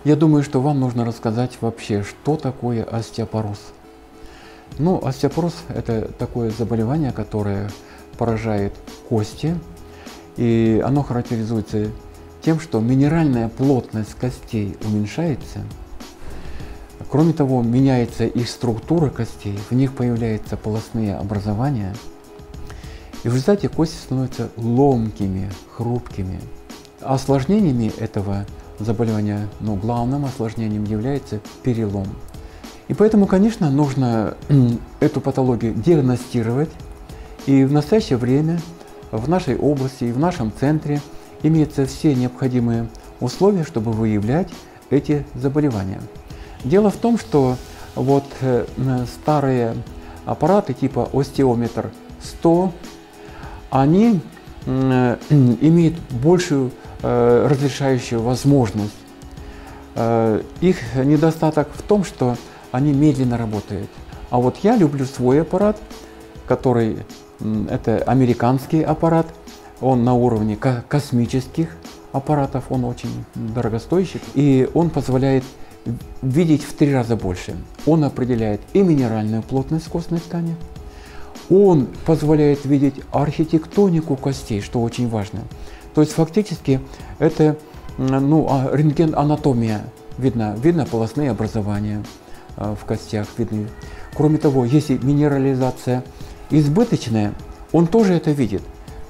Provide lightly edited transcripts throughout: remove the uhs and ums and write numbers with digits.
Я думаю, что вам нужно рассказать вообще, что такое остеопороз. Ну, остеопороз – это такое заболевание, которое поражает кости, и оно характеризуется тем, что минеральная плотность костей уменьшается. Кроме того, меняется их структура костей, в них появляются полостные образования, и в результате кости становятся ломкими, хрупкими. Осложнениями этого заболевания, главным осложнением является перелом. И поэтому, конечно, нужно эту патологию диагностировать. И в настоящее время в нашей области и в нашем центре имеются все необходимые условия, чтобы выявлять эти заболевания. Дело в том, что вот старые аппараты типа остеометр 100, они имеют большую разрешающую возможность. Их недостаток в том, что они медленно работают. А вот я люблю свой аппарат, который это американский аппарат, он на уровне космических аппаратов, он очень дорогостоящий, и он позволяет видеть в 3 раза больше. Он определяет и минеральную плотность костной ткани, он позволяет видеть архитектонику костей, что очень важно. То есть фактически это рентген-анатомия. Видно полостные образования в костях. Видны. Кроме того, если минерализация избыточная, он тоже это видит.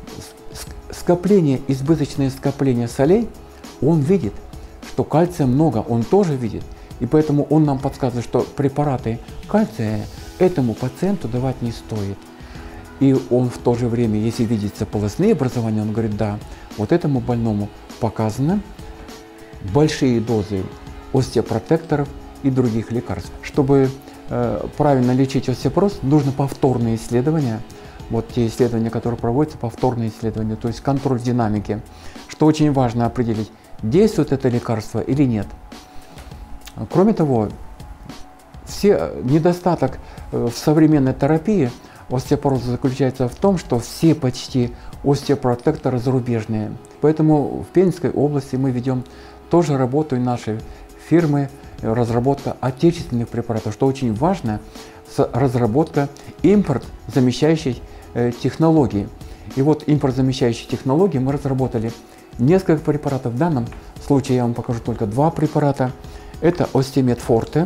Избыточное скопление солей, он видит, что кальция много, он тоже видит. И поэтому он нам подсказывает, что препараты кальция этому пациенту давать не стоит. И он в то же время, если видятся полостные образования, он говорит, да, вот этому больному показаны большие дозы остеопротекторов и других лекарств. Чтобы правильно лечить остеопороз, нужно повторные исследования. Вот те исследования, которые проводятся, повторные исследования, то есть контроль динамики. Что очень важно определить, действует это лекарство или нет. Кроме того, недостаток в современной терапии остеопороза заключается в том, что все почти остеопротекторы зарубежные. Поэтому в Пензенской области мы ведем тоже работу нашей фирмы, разработка отечественных препаратов, что очень важно, разработка импортозамещающей технологии. И вот импортозамещающей технологии мы разработали несколько препаратов. В данном случае я вам покажу только 2 препарата. Это Остеомед Форте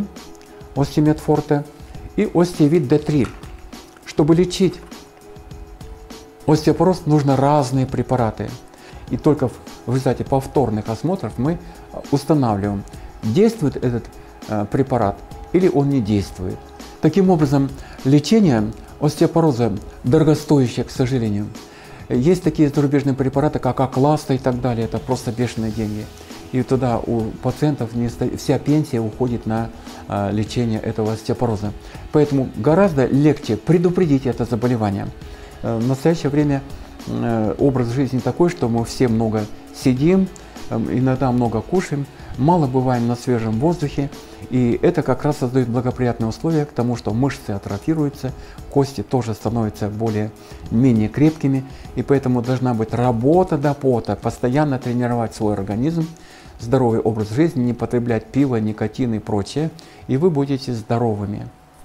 и Остеовид D3. Чтобы лечить остеопороз, нужно разные препараты. И только в результате повторных осмотров мы устанавливаем, действует этот препарат или он не действует. Таким образом, лечение остеопороза дорогостоящее, к сожалению. Есть такие зарубежные препараты, как Акласта и так далее, это просто бешеные деньги. И туда у пациентов вся пенсия уходит на лечение этого остеопороза. Поэтому гораздо легче предупредить это заболевание. В настоящее время образ жизни такой, что мы все много сидим, иногда много кушаем, мало бываем на свежем воздухе, и это как раз создает благоприятные условия к тому, что мышцы атрофируются, кости тоже становятся менее крепкими, и поэтому должна быть работа до пота, постоянно тренировать свой организм, здоровый образ жизни, не потреблять пиво, никотин и прочее, и вы будете здоровыми.